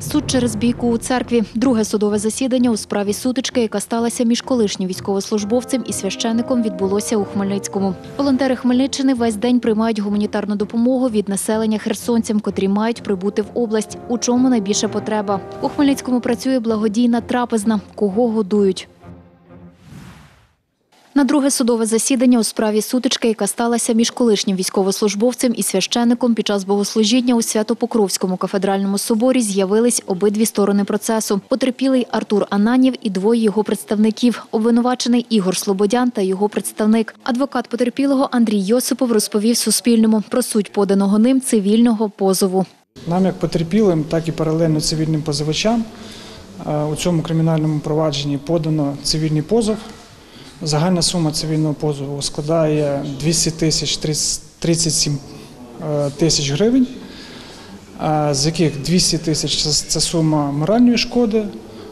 Суд через бійку у церкві. Друге судове засідання у справі сутички, яка сталася між колишнім військовослужбовцем і священником, відбулося у Хмельницькому. Волонтери Хмельниччини весь день приймають гуманітарну допомогу від населення херсонцям, котрі мають прибути в область. У чому найбільша потреба? У Хмельницькому працює благодійна трапезна. Кого годують? На друге судове засідання у справі сутички, яка сталася між колишнім військовослужбовцем і священником під час богослужіння у Свято-Покровському кафедральному соборі, з'явились обидві сторони процесу. Потерпілий Артур Ананів і двоє його представників. Обвинувачений Ігор Слободян та його представник. Адвокат потерпілого Андрій Йосипов розповів Суспільному про суть поданого ним цивільного позову. Нам, як потерпілим, так і паралельно цивільним позивачам у цьому кримінальному провадженні подано цивільний позов. Загальна сума цивільного позову складає 200 тисяч 37 тисяч гривень, з яких 200 тисяч – це сума моральної шкоди,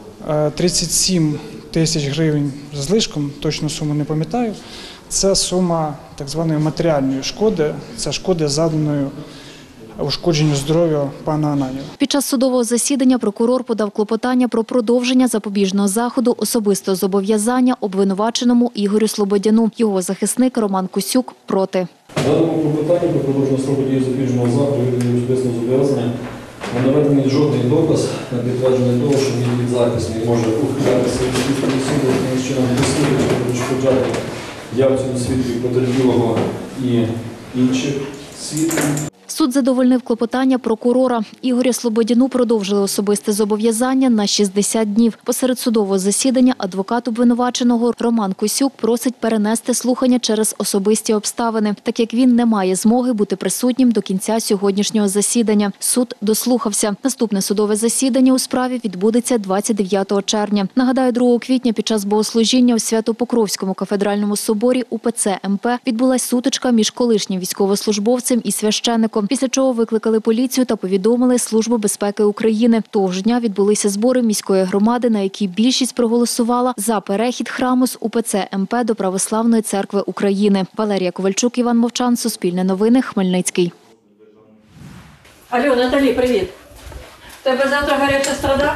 37 тисяч гривень з злишком, точну суму не пам'ятаю, це сума так званої матеріальної шкоди, це шкоди завданої ушкодженню здоров'я пана Ананіва. Під час судового засідання прокурор подав клопотання про продовження запобіжного заходу особистого зобов'язання обвинуваченому Ігорю Слободяну. Його захисник Роман Кусюк проти. В даному клопотанні про продовження строку дії запобіжного заходу від особистого зобов'язання не наведений жодний доказ на підтвердження того, що мій підзахисний може ухилятися від слідчого суду, тому що нам дослідує перешкоджати явцю свідків потерпілого і інших свідків. Суд задовольнив клопотання прокурора. Ігоря Слободяну продовжили особисте зобов'язання на 60 днів. Посеред судового засідання адвокат обвинуваченого Роман Кусюк просить перенести слухання через особисті обставини, так як він не має змоги бути присутнім до кінця сьогоднішнього засідання. Суд дослухався. Наступне судове засідання у справі відбудеться 29 червня. Нагадаю, 2 квітня під час богослужіння у Свято-Покровському кафедральному соборі УПЦ МП відбулась сутичка між колишнім військовослужбовцем і священником. Після чого викликали поліцію та повідомили Службу безпеки України. Того ж дня відбулися збори міської громади, на якій більшість проголосувала за перехід храму з УПЦ МП до Православної церкви України. Валерія Ковальчук, Іван Мовчан, Суспільне новини, Хмельницький. Алло, Наталі, привіт. Тебе завтра гаряча страда?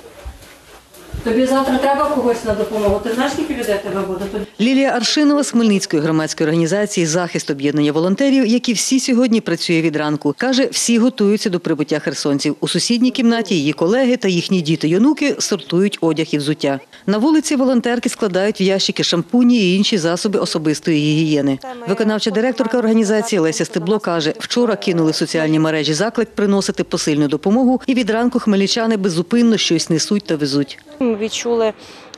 Тобі завтра треба когось на допомогу? Ти знаєш, скільки людей тебе буде? Лілія Аршинова з Хмельницької громадської організації «Захист» об'єднання волонтерів, які всі сьогодні працює від ранку. Каже, всі готуються до прибуття херсонців. У сусідній кімнаті її колеги та їхні діти й онуки сортують одяг і взуття. На вулиці волонтерки складають в ящики шампуні і інші засоби особистої гігієни. Виконавча директорка організації Леся Стебло каже, вчора кинули в соціальні мережі заклик приносити посильну допомогу, і від ранку хмельничани беззупинно щось несуть та везуть. Ми відчули,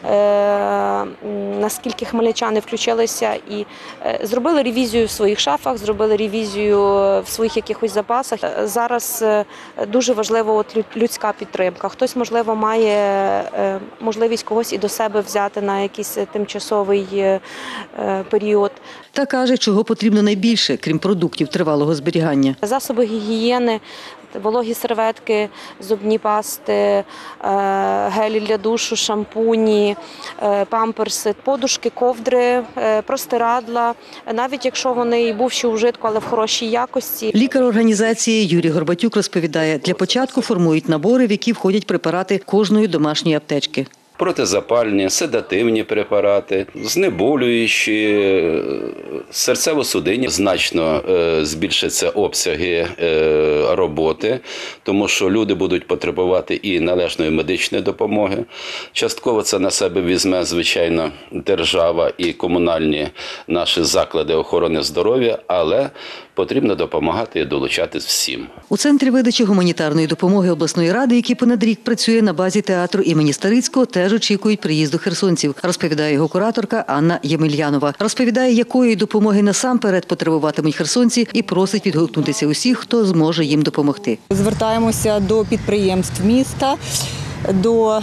наскільки хмельничани включилися і зробили ревізію в своїх шафах, зробили ревізію в своїх якихось запасах. Зараз дуже важлива людська підтримка. Хтось, можливо, має можливість когось і до себе взяти на якийсь тимчасовий період. Та каже, чого потрібно найбільше, крім продуктів тривалого зберігання. Засоби гігієни, вологі серветки, зубні пасти, гелі для душу, шампуні, памперси, подушки, ковдри, простирадла, навіть якщо вони і бувші у вжитку, але в хорошій якості. Лікар організації Юрій Горбатюк розповідає, для початку формують набори, в які входять препарати кожної домашньої аптечки. Протизапальні, седативні препарати, знеболюючі, серцево-судинні. Значно збільшаться обсяги роботи, тому що люди будуть потребувати і належної медичної допомоги. Частково це на себе візьме, звичайно, держава і комунальні наші заклади охорони здоров'я, але потрібно допомагати і долучатись всім. У Центрі видачі гуманітарної допомоги обласної ради, який понад рік працює на базі театру імені Старицького, теж очікують приїзду херсонців, розповідає його кураторка Анна Ємельянова. Розповідає, якої допомоги насамперед потребуватимуть херсонці, і просить відгукнутися усіх, хто зможе їм допомогти. Звертаємося до підприємств міста, до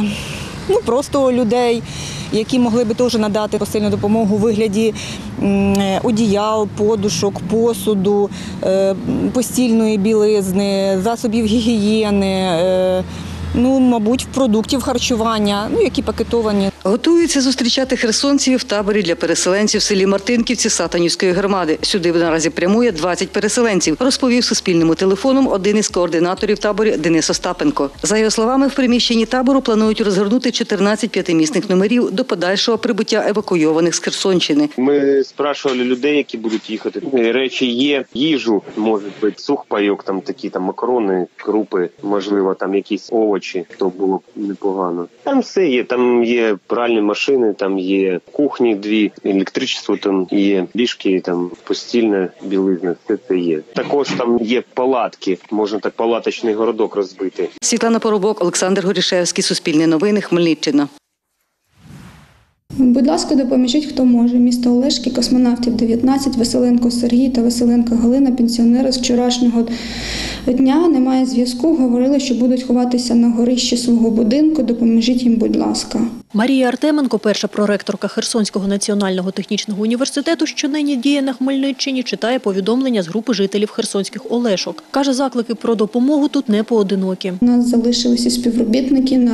просто людей, які могли би теж надати посильну допомогу у вигляді одіял, подушок, посуду, постільної білизни, засобів гігієни, мабуть, продуктів харчування, які пакетовані. Готуються зустрічати херсонців в таборі для переселенців в селі Мартинківці Сатанівської громади. Сюди наразі прямує 20 переселенців, розповів Суспільному телефоном один із координаторів табору Денис Остапенко. За його словами, в приміщенні табору планують розгорнути 14 п'ятимісних номерів до подальшого прибуття евакуйованих з Херсонщини. Ми спрашивали людей, які будуть їхати. Речі є, їжу, може бути, сухпайок, там такі там макарони, крупи, можливо, там якісь овочі, то було б непогано. Там все є, там є пральні машини, там є кухні дві, електричество там є, ліжки, там постільна білизна, все це є. Також там є палатки, можна так палаточний городок розбити. Світлана Поробок, Олександр Горішевський, Суспільне новини, Хмельниччина. Будь ласка, допоможіть, хто може. Місто Олешки, космонавтів 19, Веселенко Сергій та Веселенко Галина, пенсіонери з вчорашнього дня. Немає зв'язку, говорили, що будуть ховатися на горищі свого будинку. Допоможіть їм, будь ласка. Марія Артеменко, перша проректорка Херсонського національного технічного університету, що нині діє на Хмельниччині, читає повідомлення з групи жителів херсонських Олешок. Каже, заклики про допомогу тут не поодинокі. У нас залишилися співробітники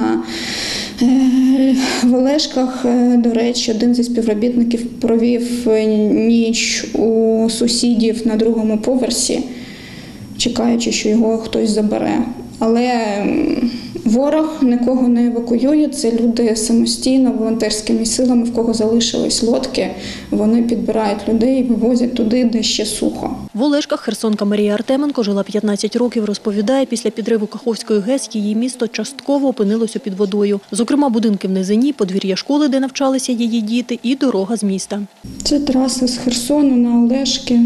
в Олешках. До речі, один зі співробітників провів ніч у сусідів на другому поверсі, чекаючи, що його хтось забере. Але ворог нікого не евакуює, це люди самостійно, волонтерськими силами, в кого залишились лодки, вони підбирають людей і вивозять туди, де ще сухо. В Олешках херсонка Марія Артеменко жила 15 років, розповідає, після підриву Каховської ГЕС її місто частково опинилося під водою. Зокрема, будинки в низині, подвір'я школи, де навчалися її діти, і дорога з міста. Це траса з Херсону на Олешки.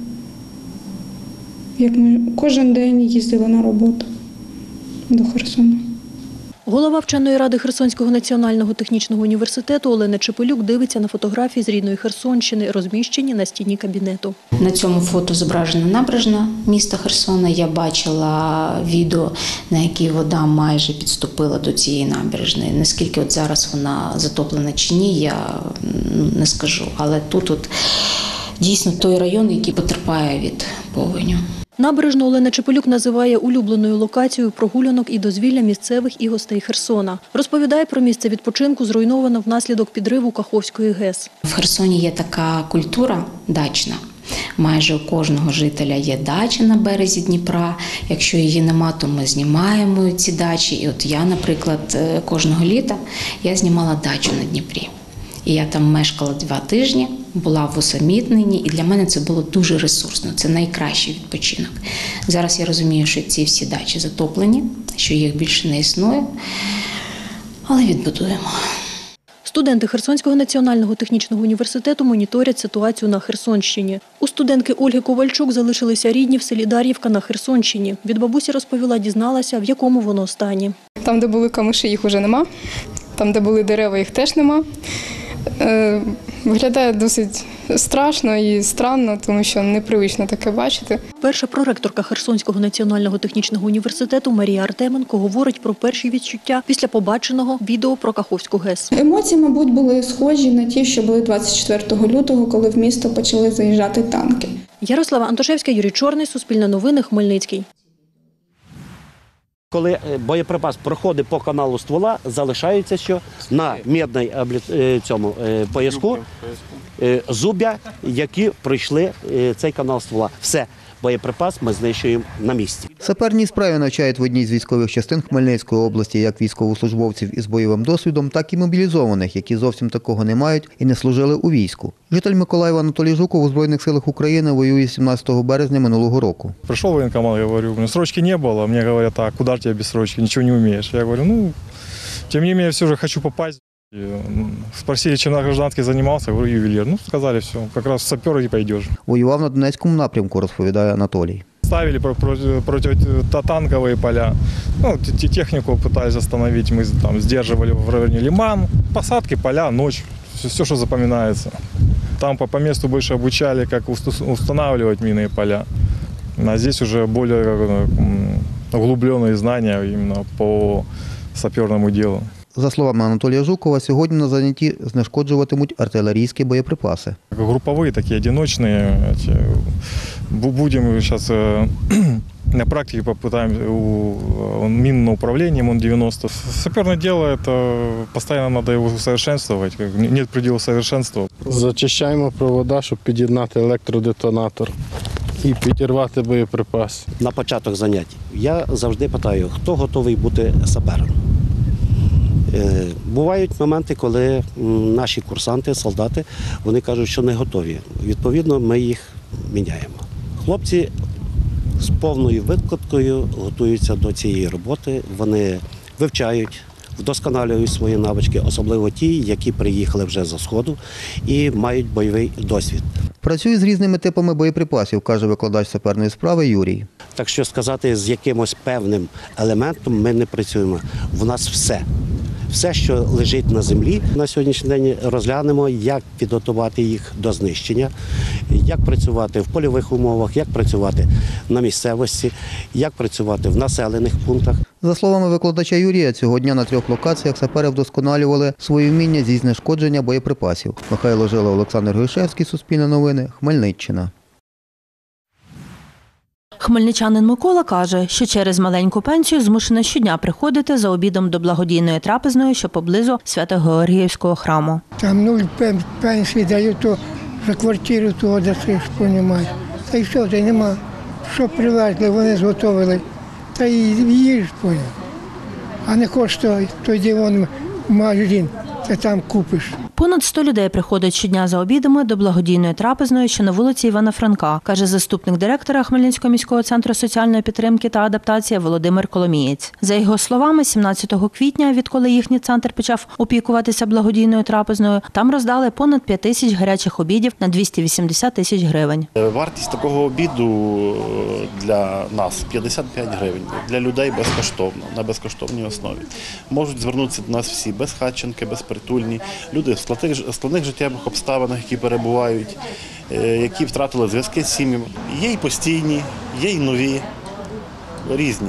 Як ми кожен день їздили на роботу до Херсону. Голова вченої ради Херсонського національного технічного університету Олена Чепелюк дивиться на фотографії з рідної Херсонщини, розміщені на стіні кабінету. На цьому фото зображена набережна міста Херсона. Я бачила відео, на якій вода майже підступила до цієї набережної. Наскільки от зараз вона затоплена чи ні, я не скажу. Але тут дійсно той район, який потерпає від повеню. Набережну Олена Чепелюк називає улюбленою локацією прогулянок і дозвілля місцевих і гостей Херсона. Розповідає про місце відпочинку, зруйноване внаслідок підриву Каховської ГЕС. В Херсоні є така культура дачна. Майже у кожного жителя є дача на березі Дніпра. Якщо її нема, то ми знімаємо ці дачі. І от я, наприклад, кожного літа я знімала дачу на Дніпрі. І я там мешкала 2 тижні, була в усамітненні, і для мене це було дуже ресурсно. Це найкращий відпочинок. Зараз я розумію, що ці всі дачі затоплені, що їх більше не існує, але відбудуємо. Студенти Херсонського національного технічного університету моніторять ситуацію на Херсонщині. У студентки Ольги Ковальчук залишилися рідні в селі Дар'ївка на Херсонщині. Від бабусі розповіла, дізналася, в якому воно стані. Там, де були камиші, їх уже нема. Там, де були дерева, їх теж нема. Виглядає досить страшно і странно, тому що непривично таке бачити. Перша проректорка Херсонського національного технічного університету Марія Артеменко говорить про перші відчуття після побаченого відео про Каховську ГЕС. Емоції, мабуть, були схожі на ті, що були 24 лютого, коли в місто почали заїжджати танки. Ярослава Антошевська, Юрій Чорний, Суспільне новини, Хмельницький. Коли боєприпас проходить по каналу ствола, залишається, що на мідній цьому пояску зуб'я, які пройшли цей канал ствола. Все, боєприпас ми знищуємо на місці. Саперній справі навчають в одній з військових частин Хмельницької області як військовослужбовців із бойовим досвідом, так і мобілізованих, які зовсім такого не мають і не служили у війську. Житель Миколаєва Анатолій Жуков у Збройних силах України воює 17 березня минулого року. Пришел в военкомат, я говорю, срочки не было. Мне говорят, так, куда тебе без срочки, ничего не умеешь. Я говорю, тем не менее, все же хочу попасть. Спросили, чем на гражданке занимался, я говорю, ювелир. Сказали, все, как раз сапер и пойдешь. Воював на Донецькому напрямку, розповідає Анатолій. Ставили противотанковые поля. Технику пытались остановить, мы там сдерживали в районе Лиман. Посадки, поля, ночь, все, что запоминается. Там по месту больше обучали, как устанавливать минные поля. А здесь уже более углубленные знания именно по саперному делу. За словами Анатолія Жукова, сьогодні на занятті знешкоджуватимуть артилерійські боєприпаси. Групповые, такие одиночные. Будем сейчас На практике попытаемся у минного управления МОН-90. Саперное дело, это постоянно надо его усовершенствовать, нет предела совершенства. Зачищаємо провода, щоб під'єднати електродетонатор і підірвати боєприпас. На початок занять я завжди питаю, хто готовий бути сапером. Бувають моменти, коли наші курсанти, солдати, вони кажуть, що не готові. Відповідно, ми їх міняємо. Хлопці з повною викладкою готуються до цієї роботи, вони вивчають, вдосконалюють свої навички, особливо ті, які приїхали вже зі Сходу і мають бойовий досвід. Працює з різними типами боєприпасів, каже викладач саперної справи Юрій. Так що сказати, з якимось певним елементом ми не працюємо. В нас все. Все, що лежить на землі, на сьогоднішній день розглянемо, як підготувати їх до знищення, як працювати в польових умовах, як працювати на місцевості, як працювати в населених пунктах. За словами викладача Юрія, цього дня на 3 локаціях сапери вдосконалювали свої вміння зі знешкодження боєприпасів. Михайло Жила, Олександр Гришевський, Суспільне новини, Хмельниччина. Хмельничанин Микола каже, що через маленьку пенсію змушений щодня приходити за обідом до благодійної трапезної, що поблизу Свято-Георгіївського храму. Там 0 пенсії дають, то за квартиру того дасиш, понімаєш. Та й все, та й нема. Що привезли, вони зготовили. Та й їж, поняв. А не хочеш, то йди вон в магазин, та там купиш. Понад 100 людей приходять щодня за обідами до благодійної трапезної, що на вулиці Івана Франка, каже заступник директора Хмельницького міського центру соціальної підтримки та адаптації Володимир Коломієць. За його словами, 17 квітня, відколи їхній центр почав опікуватися благодійною трапезною, там роздали понад 5 тисяч гарячих обідів на 280 тисяч гривень. Вартість такого обіду для нас 55 гривень, для людей безкоштовно, на безкоштовній основі. Можуть звернутися до нас всі безхатченки, безпритульні, люди в складних життєвих обставинах, які перебувають, які втратили зв'язки з сім'ями. Є й постійні, є й нові, різні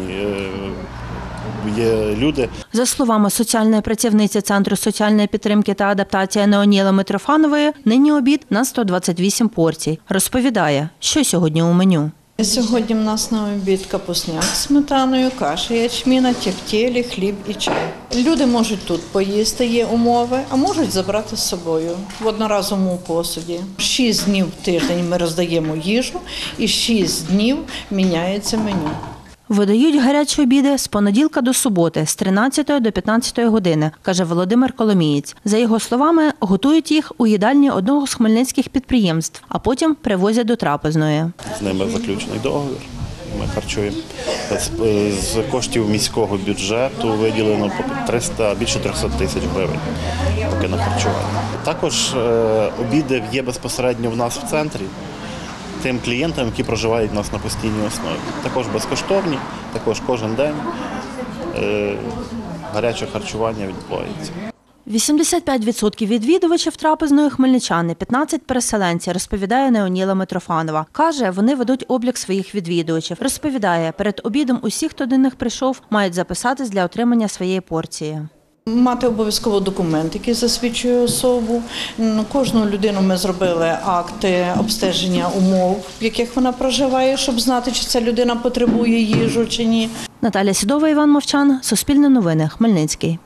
є люди. За словами соціальної працівниці Центру соціальної підтримки та адаптації Неоніли Митрофанової, нині обід на 128 порцій. Розповідає, що сьогодні у меню. Сьогодні в нас на обід капусняк з сметаною, каша ячміна, тефтелі, хліб і чай. Люди можуть тут поїсти, є умови, а можуть забрати з собою в одноразовому посуді. 6 днів в тиждень ми роздаємо їжу і 6 днів міняється меню. Видають гарячі обіди з понеділка до суботи, з 13 до 15 години, каже Володимир Коломієць. За його словами, готують їх у їдальні одного з хмельницьких підприємств, а потім привозять до трапезної. З ними заключений договір. Ми харчуємо. З коштів міського бюджету виділено більше 300 тисяч гривень поки на харчування. Також обіди є безпосередньо в нас в центрі. Тим клієнтам, які проживають у нас на постійній основі. Також безкоштовні, також кожен день гаряче харчування відбувається. 85% відвідувачів трапезної хмельничани, 15 переселенці, розповідає Неоніла Митрофанова. Каже, вони ведуть облік своїх відвідувачів. Розповідає, перед обідом усі, хто до них прийшов, мають записатись для отримання своєї порції. Мати обов'язково документ, який засвідчує особу. Кожну людину ми зробили акти обстеження умов, в яких вона проживає, щоб знати, чи ця людина потребує їжу чи ні. Наталя Сідова, Іван Мовчан, Суспільне новини, Хмельницький.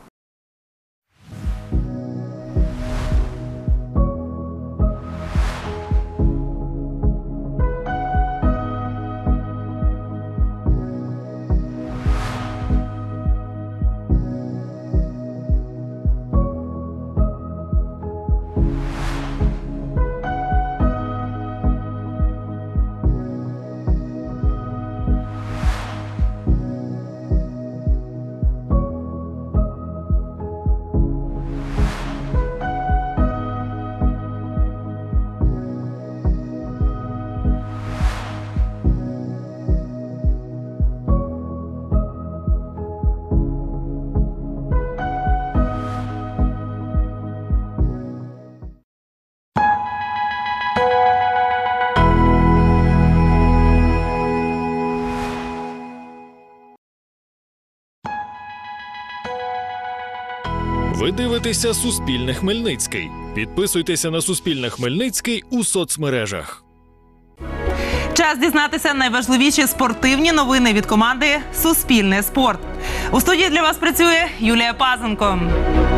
Ви дивитеся Суспільне Хмельницький. Підписуйтеся на Суспільне Хмельницький у соцмережах. Час дізнатися найважливіші спортивні новини від команди «Суспільне спорт». У студії для вас працює Юлія Пазенко.